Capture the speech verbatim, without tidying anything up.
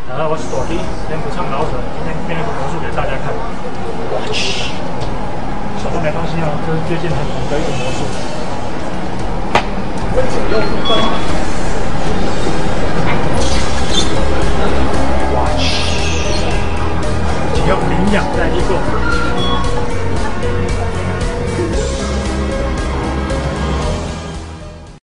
好，我是朵弟，今天不唱老者，今天变了个魔术给大家看。我去，手都没关系哦，这是最近很红的一个魔术。我左右不分。我去，只要领养在一个。